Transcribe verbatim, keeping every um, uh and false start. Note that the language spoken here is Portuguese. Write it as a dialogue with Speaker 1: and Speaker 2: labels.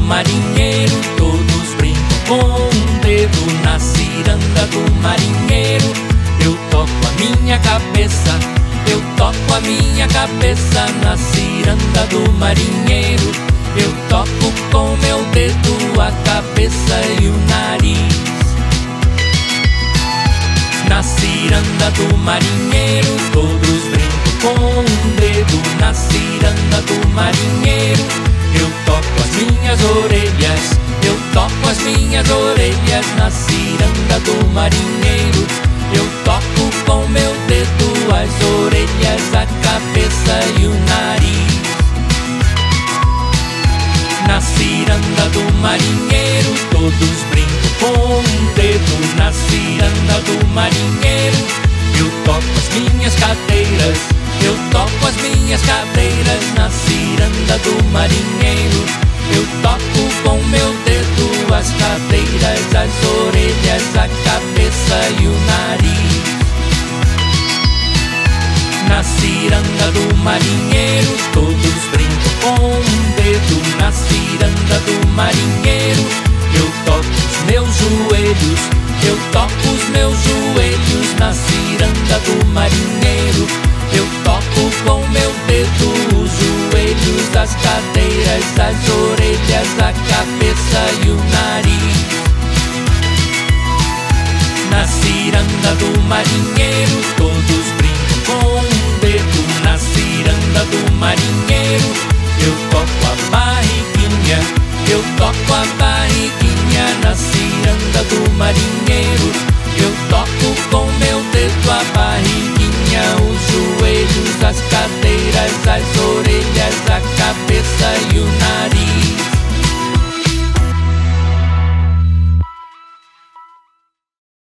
Speaker 1: marinheiro, todos brincam com um dedo na ciranda do marinheiro. Eu toco a minha cabeça, eu toco a minha cabeça na ciranda do marinheiro. Eu toco com meu dedo a cabeça e o nariz. Na ciranda do marinheiro, todos brincam com um dedo na ciranda do marinheiro. Eu toco as minhas orelhas, eu toco as minhas orelhas na ciranda do marinheiro. Eu toco com meu dedo as orelhas, a cabeça e o nariz. Na ciranda do marinheiro, todos brincam com um dedo na ciranda do marinheiro. Eu toco as minhas cadeiras, eu toco as minhas cadeiras na ciranda do marinheiro. Eu toco com meu dedo as cadeiras, as orelhas, a cabeça e o nariz. Na ciranda do marinheiro, todos brincam com um dedo na ciranda do marinheiro. Eu toco os meus joelhos, eu toco os meus joelhos na ciranda do marinheiro. Eu toco com meu dedo os joelhos, as cadeiras, as orelhas, a cabeça e o nariz. Na ciranda do marinheiro, todos brincam com um dedo na ciranda do marinheiro. Eu toco a barriguinha, eu toco a barriguinha na ciranda do marinheiro. Eu toco com meu dedo a barriguinha, os joelhos, as cadeiras, as orelhas, a cabeça e o